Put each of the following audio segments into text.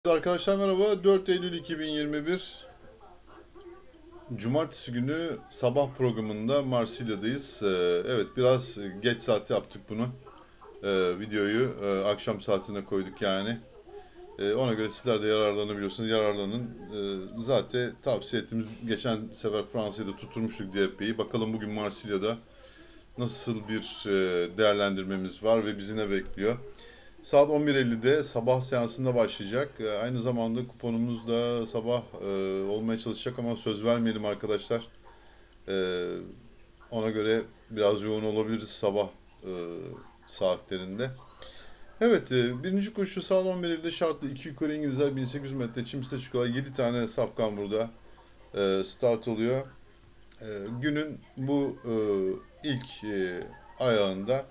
Arkadaşlar merhaba. 4 Eylül 2021 Cumartesi günü sabah programında Marsilya'dayız. Evet, biraz geç saatte yaptık bunu. Videoyu akşam saatine koyduk yani. Ona göre sizler de yararlanabiliyorsunuz. Yararlanın. Zaten tavsiye ettiğimiz geçen sefer Fransa'da tutturmuştuk DFB'yi. Bakalım bugün Marsilya'da nasıl bir değerlendirmemiz var ve bizi ne bekliyor. Saat 11.50'de sabah seansında başlayacak. Aynı zamanda kuponumuz da sabah olmaya çalışacak ama söz vermeyelim arkadaşlar. E, Ona göre biraz yoğun olabiliriz sabah e, saatlerinde. Evet, birinci koşu saat 11.50'de şartlı 2 yukarı İngilizler 1800 metre çim piste çıkıyorlar. 7 tane safkan burada start oluyor. Günün bu ilk ayağında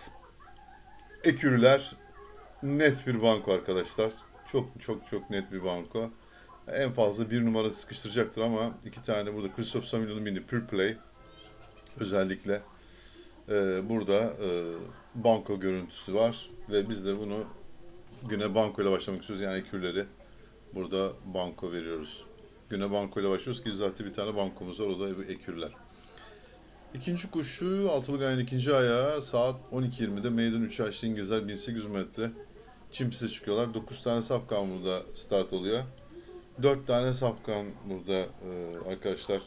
ekürüler net bir banko arkadaşlar. Çok çok çok net bir banko. En fazla bir numara sıkıştıracaktır ama iki tane burada Christoph Samuel'ın bindiği Pure Play özellikle burada banko görüntüsü var ve biz de bunu güne banko ile başlamak istiyoruz. Yani ekürleri burada banko veriyoruz. Güne banko ile başlıyoruz ki zaten bir tane bankomuz var, o da ekürler. İkinci koşu altılı gayenin ikinci ayağı saat 12.20'de Maiden 3 yaşlı İngilizler 1800 metre çim piste çıkıyorlar. 9 tane safkan burada start oluyor. 4 tane safkan burada arkadaşlar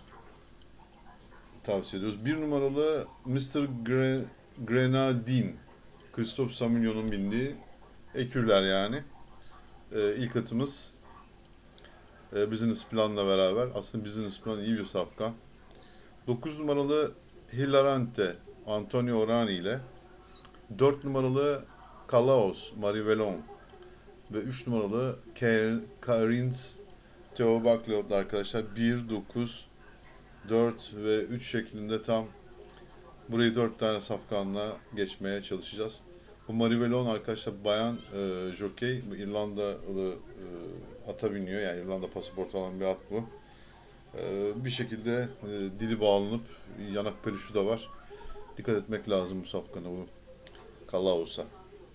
tavsiye ediyoruz. Bir numaralı Mr. Grenadine. Christophe Samuel'un bindiği ekürler yani. İlk atımız business planla beraber. Aslında business plan iyi bir safkan. 9 numaralı Hilarante Antonio Orani ile 4 numaralı Kalaos Marivelon ve 3 numaralı Karins Theo Buckleot'la arkadaşlar 1, 9, 4 ve 3 şeklinde tam burayı 4 tane safkanla geçmeye çalışacağız. Bu Marivelon arkadaşlar bayan jokey, İrlandalı ata biniyor, yani İrlanda pasaportu olan bir at bu. Bir şekilde dili bağlanıp yanak peluşu da var. Dikkat etmek lazım bu safkana, bu Kalaos'a.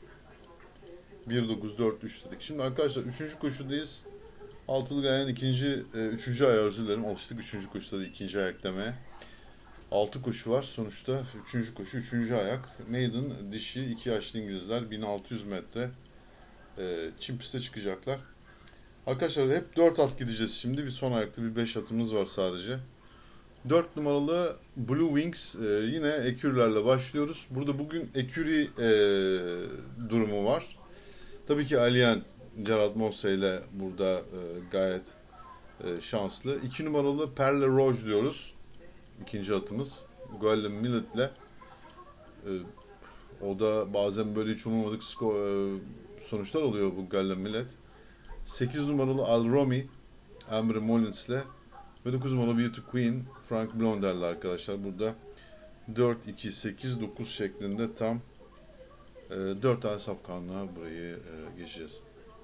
1, 9, 4, 3 dedik. Şimdi arkadaşlar 3. koşudayız. Altılı gayenin üçüncü ayağı, özür dilerim. Alıştık üçüncü koşuda da ikinci ayak demeye. 6 koşu var sonuçta. Üçüncü koşu, üçüncü ayak. Maiden dişi 2 yaşlı İngilizler 1600 metre çim piste çıkacaklar. Arkadaşlar hep 4 at gideceğiz şimdi. Bir son ayakta bir 5 atımız var sadece. 4 numaralı Blue Wings, yine ekürlerle başlıyoruz. Burada bugün eküri durumu var. Tabii ki Alien Gerard Mosse ile burada gayet şanslı. 2 numaralı Perle Rouge diyoruz. İkinci atımız. Gollum Millet'le. E, O da bazen böyle hiç umulmadık sonuçlar oluyor bu Gollum Millet. 8 numaralı Al Romi Emre Mollins'le ve 9 numaralı Beauty Queen Frank Blondel'le arkadaşlar. Burada 4, 2, 8, 9 şeklinde tam 4 tane safkanla burayı geçeceğiz.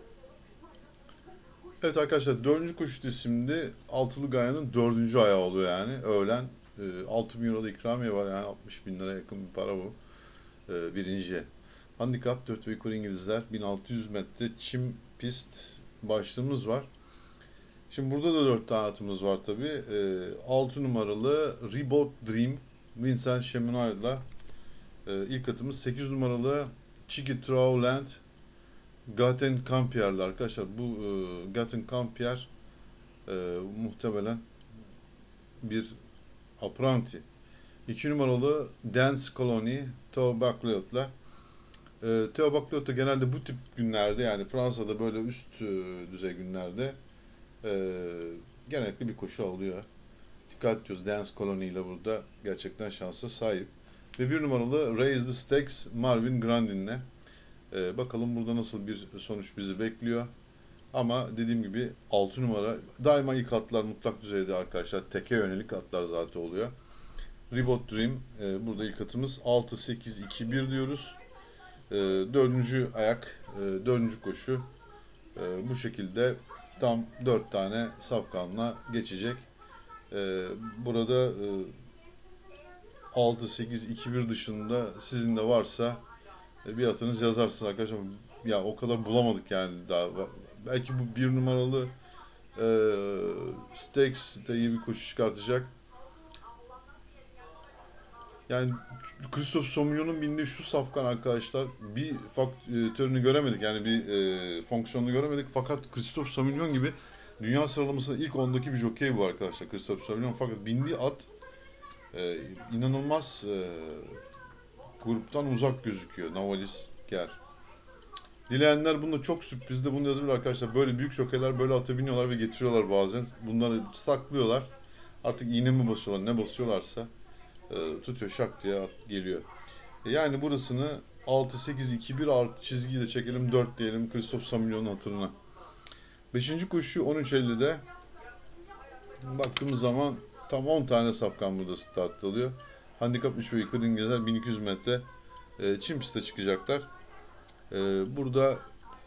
Evet arkadaşlar, dördüncü koşu şimdi altılı gayanın dördüncü ayağı oluyor yani. Öğlen 6 bin euro ikramiye var, yani 60 bin lira yakın bir para bu birinciye. Handikap 4 ve yukarı İngilizler 1600 metre çim pist başlığımız var. Şimdi burada da 4 tane atımız var tabi. 6 numaralı Reboot Dream Vincent Cheminade ilk atımız. 8 numaralı Chiki Trowland Gaten Campier'li arkadaşlar. Bu Gaten Campier muhtemelen bir apprenti. 2 numaralı Dance Colony Theo Buckleot'la. Theo Buckleot da genelde bu tip günlerde, yani Fransa'da böyle üst düzey günlerde genellikle bir koşu alıyor. Dikkat ediyoruz, Dance Colony ile burada gerçekten şansa sahip. Ve bir numaralı Raise the Stakes Marvin Grandin'le. Bakalım burada nasıl bir sonuç bizi bekliyor. Ama dediğim gibi 6 numara daima ilk atlar mutlak düzeyde arkadaşlar. Teke yönelik atlar zaten oluyor. Reboot Dream burada ilk atımız. 6, 8, 2, 1 diyoruz. Dördüncü ayak, dördüncü koşu bu şekilde tam 4 tane safkanla geçecek. Burada 6, 8, 2, 1 dışında sizin de varsa bir atınız yazarsınız arkadaşlar. Ya o kadar bulamadık yani daha Belki bu bir numaralı Stakes de iyi bir koşu çıkartacak. Yani Christophe Soumillon'un bindiği şu safkan arkadaşlar bir faktörünü göremedik. Yani bir fonksiyonunu göremedik. Fakat Christophe Soumillon gibi dünya sıralamasında ilk 10'daki bir jokey bu arkadaşlar. Christophe Soumillon, fakat bindiği at inanılmaz gruptan uzak gözüküyor. Navalis Ger. Dileyenler bunda çok sürprizde bunu yazabilir arkadaşlar. Böyle büyük jokeyler böyle ata biniyorlar ve getiriyorlar bazen. Bunları saklıyorlar. Artık iğne mi basıyorlar, ne basıyorlarsa tutuyor, şak diye at geliyor. Yani burasını 6-8-2-1 artı çizgiyle çekelim, 4 diyelim Christophe Soumillon'un hatırına. 5. koşu 13.50'de. Baktığımız zaman tam 10 tane safkan burada start alıyor. Handikap 3 ve yukarı İngilizler 1200 metre çim piste çıkacaklar. Burada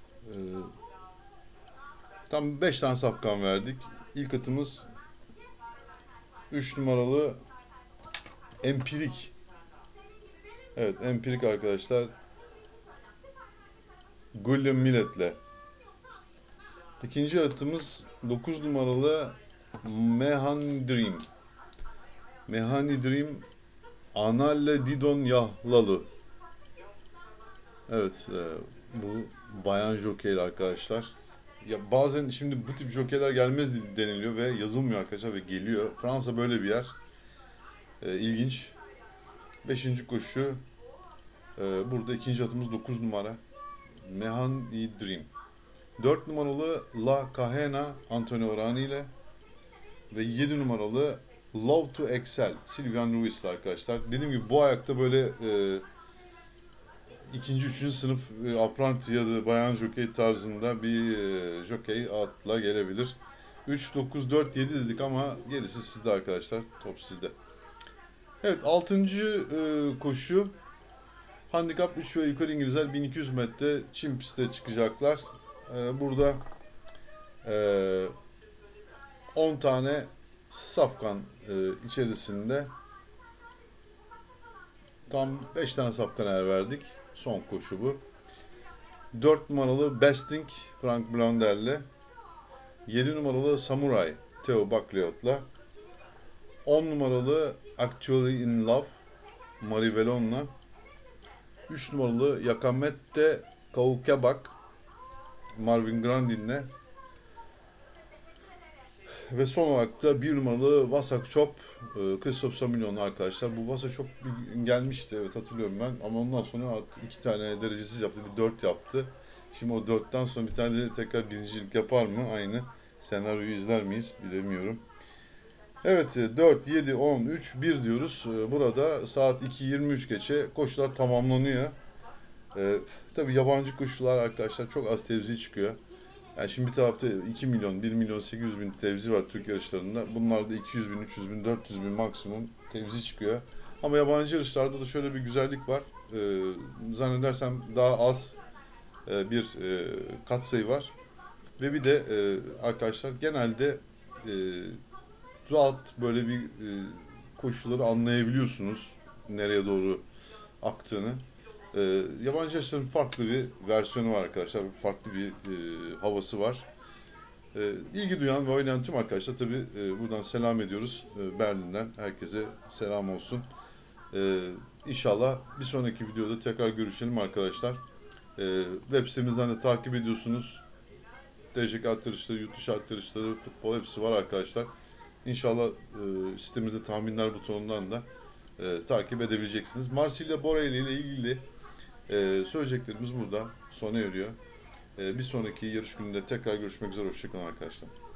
tam 5 tane safkan verdik. İlk atımız 3 numaralı Empirik. Evet, Empirik arkadaşlar. Gullem Millet'le. İkinci atımız 9 numaralı Mehani Dream. Mehani Dream Analle Didon Yahlalı. Evet, bu bayan jokey arkadaşlar. Ya bazen şimdi bu tip jokeyler gelmez deniliyor ve yazılmıyor arkadaşlar ve geliyor. Fransa böyle bir yer. İlginç. 5. koşu. Burada ikinci atımız 9 numara. Mehani Dream. 4 numaralı La Cahena Antonio Rani ile ve 7 numaralı Love to Excel Sylvain Louis arkadaşlar. Dediğim gibi bu ayakta böyle ikinci, üçüncü sınıf apprenti ya da bayan jokey tarzında bir jokey atla gelebilir. 3, 9, 4, 7 dedik ama gerisi sizde arkadaşlar. Top sizde. Evet, 6. koşu. Handikap 3 ve yukarı İngilizler 1200 metre çim piste çıkacaklar. Burada 10 tane safkan içerisinde tam 5 tane safkan verdik. Son koşu bu. 4 numaralı Besting Frank Blondel'le, 7 numaralı Samurai Theo Bakliot'la, 10 numaralı Actually in Love Marie Velon'la, 3 numaralı Yakamette Kaukebak Marvin Grandin'le ve son olarak da 1 numaralı Vasak Chop Christophe Soumillon'la arkadaşlar. Bu Vasak Chop gelmişti, evet hatırlıyorum ben, ama ondan sonra 2 tane derecesiz yaptı, bir 4 yaptı. Şimdi o 4'ten sonra bir tane de tekrar birincilik yapar mı? Aynı senaryoyu izler miyiz bilemiyorum. Evet, 4, 7, 10, 3, 1 diyoruz. Burada saat 2:23 geçe koşular tamamlanıyor. Tabii yabancı koşular arkadaşlar çok az tevzi çıkıyor. Yani şimdi bir tarafta 2 milyon, 1 milyon 800 bin tevzi var Türk yarışlarında. Bunlarda 200 bin, 300 bin, 400 bin maksimum tevzi çıkıyor. Ama yabancı yarışlarda da şöyle bir güzellik var. Zannedersem daha az bir katsayı var. Ve bir de arkadaşlar genelde rahat böyle bir koşulları anlayabiliyorsunuz. Nereye doğru aktığını. Yabancı yarışların farklı bir versiyonu var arkadaşlar. Farklı bir havası var. İlgi duyan ve oynayan tüm arkadaşlar tabi buradan selam ediyoruz. Berlin'den herkese selam olsun. İnşallah bir sonraki videoda tekrar görüşelim arkadaşlar. Web sitemizden de takip ediyorsunuz. TCK at yarışları, yurt dışı at yarışları, futbol hepsi var arkadaşlar. İnşallah sitemizde tahminler butonundan da takip edebileceksiniz. Marsilya Borelli ile ilgili söyleyeceklerimiz burada sona eriyor. Bir sonraki yarış gününde tekrar görüşmek üzere. Hoşçakalın arkadaşlar.